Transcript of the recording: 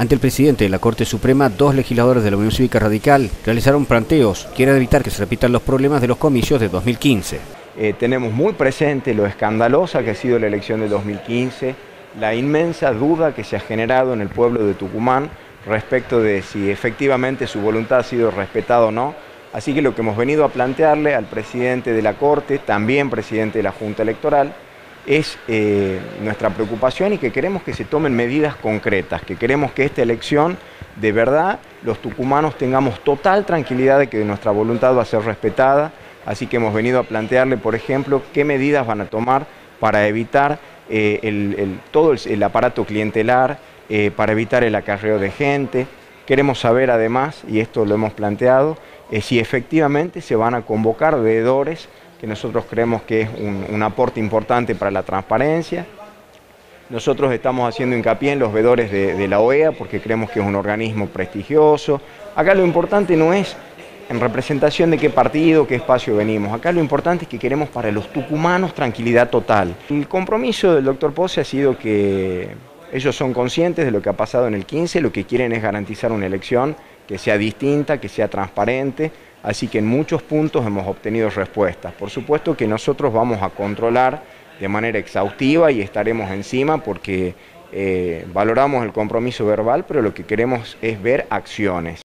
Ante el presidente de la Corte Suprema, dos legisladores de la Unión Cívica Radical realizaron planteos. Quieren evitar que se repitan los problemas de los comicios de 2015. Tenemos muy presente lo escandalosa que ha sido la elección de 2015, la inmensa duda que se ha generado en el pueblo de Tucumán respecto de si efectivamente su voluntad ha sido respetada o no. Así que lo que hemos venido a plantearle al presidente de la Corte, también presidente de la Junta Electoral, es nuestra preocupación y que queremos que se tomen medidas concretas, que queremos que esta elección, de verdad, los tucumanos tengamos total tranquilidad de que nuestra voluntad va a ser respetada. Así que hemos venido a plantearle, por ejemplo, qué medidas van a tomar para evitar todo el aparato clientelar, para evitar el acarreo de gente. Queremos saber además, y esto lo hemos planteado, si efectivamente se van a convocar veedores, que nosotros creemos que es un aporte importante para la transparencia. Nosotros estamos haciendo hincapié en los veedores de la OEA porque creemos que es un organismo prestigioso. Acá lo importante no es en representación de qué partido, qué espacio venimos. Acá lo importante es que queremos para los tucumanos tranquilidad total. El compromiso del doctor Pose ha sido que ellos son conscientes de lo que ha pasado en el 15, lo que quieren es garantizar una elección que sea distinta, que sea transparente, así que en muchos puntos hemos obtenido respuestas. Por supuesto que nosotros vamos a controlar de manera exhaustiva y estaremos encima porque valoramos el compromiso verbal, pero lo que queremos es ver acciones.